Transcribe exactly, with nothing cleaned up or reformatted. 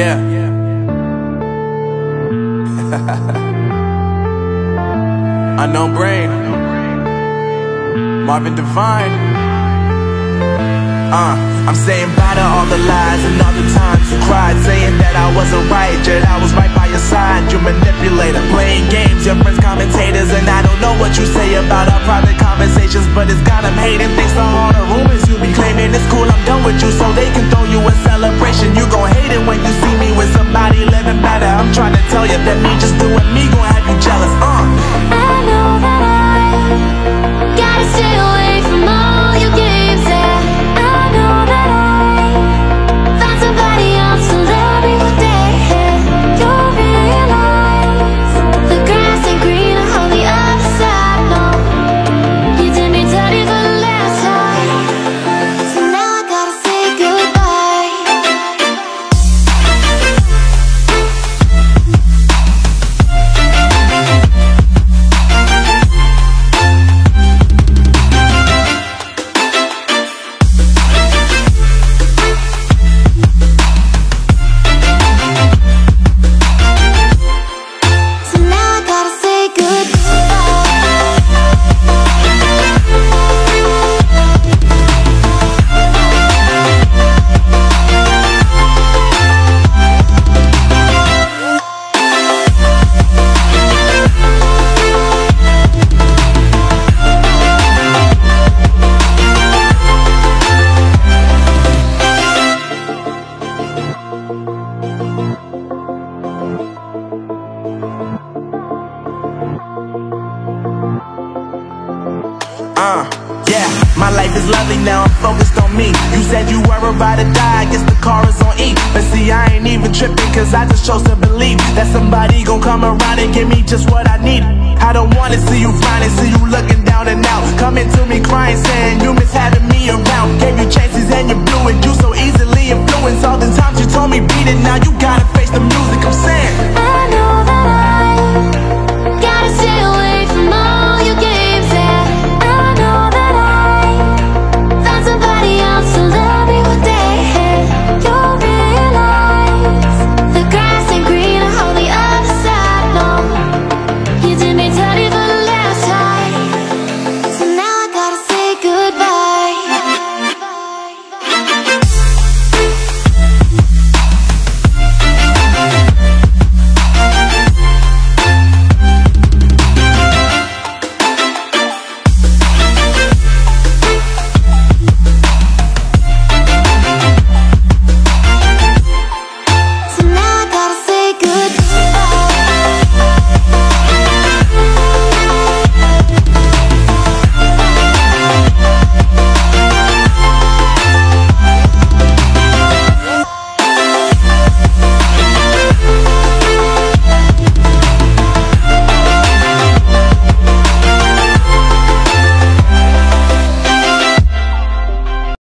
Yeah. Unknown Brain, Marvin Divine. Uh, I'm saying bye to all the lies and all the times you cried, saying that I wasn't right, yet I was right by your side. You manipulator, playing games, your friends commentators, and I don't know what you say about our private conversations, but it's got them hating. Thanks to all the rumors you be claiming. It's cool, I'm done with you, so they can throw you a celebration. You gon' hate it when you see me with somebody living better. I'm trying to tell you that me just doing me gon' have you jealous. Uh. I know that I gotta stay away from all your games, yeah. I know that I found somebody else to love me one day. You'll realize the grass ain't greener on the other side, no. You did me dirty for the last time, so now I gotta say goodbye. So now I gotta say goodbye. Uh, yeah, my life is lovely now, I'm focused on me. You said you were about to die, I guess the car is on E. But see, I ain't even tripping, cause I just chose to believe that somebody gon' come around and give me just what I need. I don't wanna see you flying, see you looking down and out, coming to me crying, saying you miss having me around. Gave you chances and you blew it, you so easily influenced. All the times you told me beat it, now you gotta face the music. I'm saying